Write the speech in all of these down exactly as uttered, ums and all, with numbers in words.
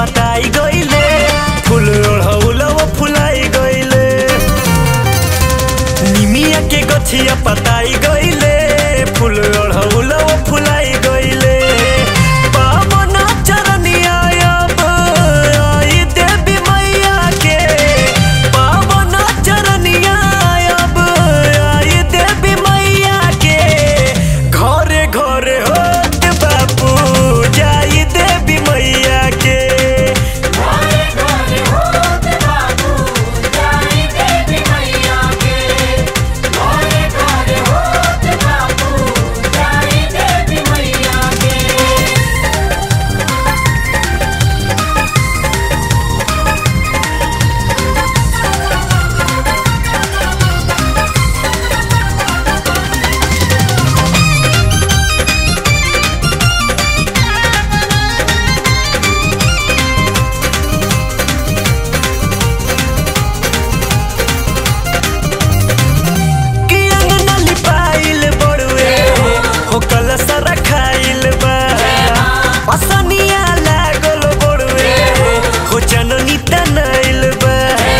पताई गईले फूल ओढ़ौलो फुलाई गईले निमिया के गछिया पताई गईले फूल ओढ़ौलो फुलाई गईले पावना चरनिया अब आई देवी मैया के पावना चरनिया अब आई देवी मैया के घरे घरे होत बापू जाई देवी मैया के घरे घरे होत बापू जाई देवी मैया के घरे घरे होत बापू जाई देवी मैया के। कि अंगना लिपाइल बड़ुए हो कलश रखाइल बा पसनिया लागल बड़ुए हो जननी तनाइल बा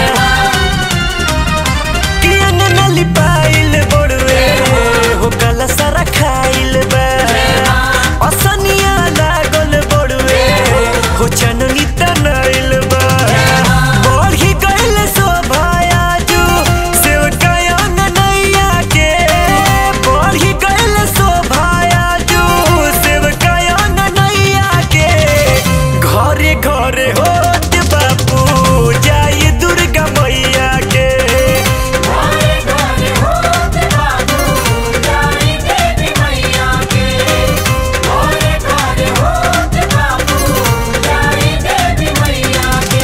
कि अंगना लिपाइल बड़ुए हो कलश रखाइल बा पसनिया लागल बड़ुए हो जननी तनाइल बा बढ़ी गइल शोभाया जू सेवकाया नैया के बढ़ी गइल शोभाया जू सेवकाया नैया के घरे घरे होत बापू जाई दुर्गा मैया के घरे घरे होत बापू जाई देवी मैया के घरे घरे होत बापू जाई देवी मैया के।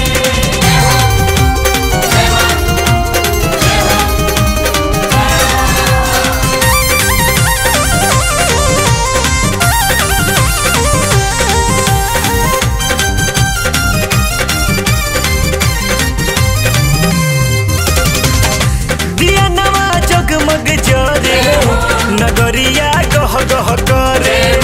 दिया नवा जगमग जरे नगरिया गह गह करे